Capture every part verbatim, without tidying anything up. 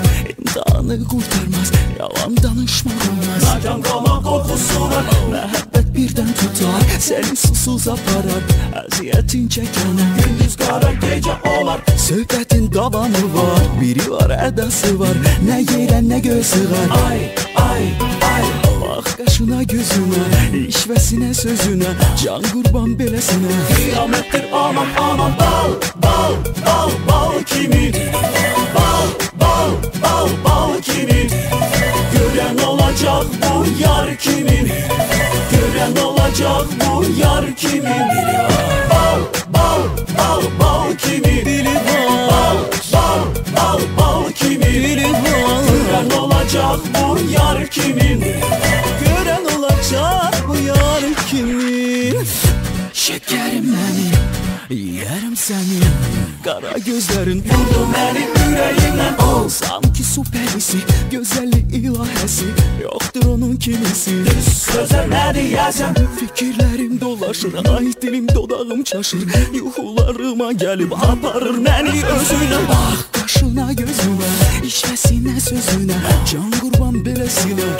İmtihanı kurtarmaz, yalan danışmaq olmaz. Nacan qalmaq qorxusu var. Məhəbbət birdən tutar, səni susuz aparar. Əziyyətin çəkənə Gündüz qara gecə olar. söhbətin davamı var. Biri var, ədası var, nə yerə nə göz sığar. Ay, ay, ay. Bax qaşına gözünə, işvəsinə sözünə, can qurban beləsinə. Qiyamətdir aman aman. Bal, bal, bal, bal kimi. Bal, bal, bal, bal kimi. Görən olacaq bu yar kimin. Görən olacaq bu yar kimin. Bal, bal, bal, bal kimi. Dili var, Bal, bal, bal, bal kimi. dili var. Görən olacaq bu yar kimin. Görən olacaq bu yar kimin. Şəkərim mənim, yərəm sənin. Qara gözlərin Vurdu məni ürəyimdən. ol, sanki su pərisi, gözəllik ilahəsi. Yoxdur onun kimisi. Sözə nə deyəsən? Fikirlərim dolaşır, ay dilim dodağım çaşır. Yuxularıma gəlib aparır məni özünə. Bax qaşına gözünə, işvəsinə sözünə, can qurban beləsinə.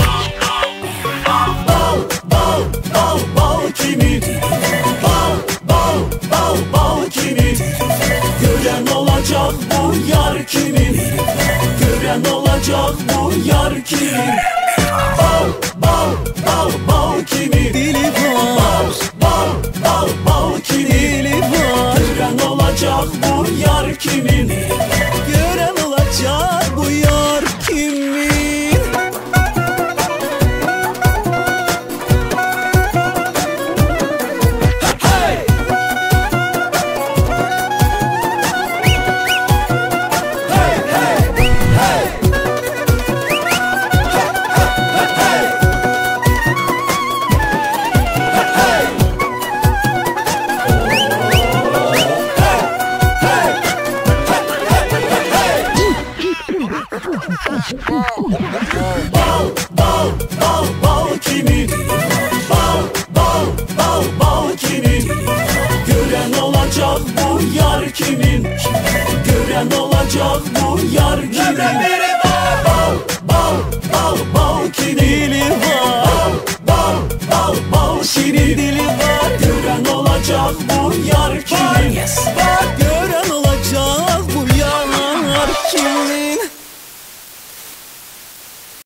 Bal, bal, bal, bal kimi. Bal, bal, bal, bal kimi. Görən olacaq bu yar kimin. Görən olacaq bu yar kimin. Bal, bal, bal, bal kimi. Dili var, Bal, bal, bal, bal kimi. dili var. Görən olacaq bu yar kimin. Görən olacaq bu yar kimin. Hey! Hey, hey, hey! Bal, bal, bal, bal kimi. Bal, bal, bal, bal kimi. Görən olacaq bu yar kimin. Görən olacaq bu yar kimin. Bal, bal, bal, bal kimi. Dili var, Bal, bal, bal kimi. dili var. Görən olacaq bu yar kimin. Görən olacaq bu yar kimin.